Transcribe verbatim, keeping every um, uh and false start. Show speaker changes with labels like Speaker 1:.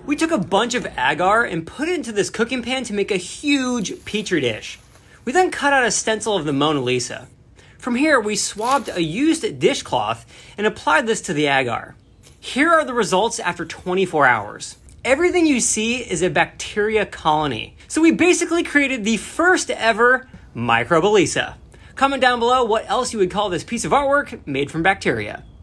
Speaker 1: We took a bunch of agar and put it into this cooking pan to make a huge petri dish. We then cut out a stencil of the Mona Lisa. From here, we swabbed a used dishcloth and applied this to the agar. Here are the results after twenty-four hours. Everything you see is a bacteria colony. So we basically created the first ever Microbe Elisa. Comment down below what else you would call this piece of artwork made from bacteria.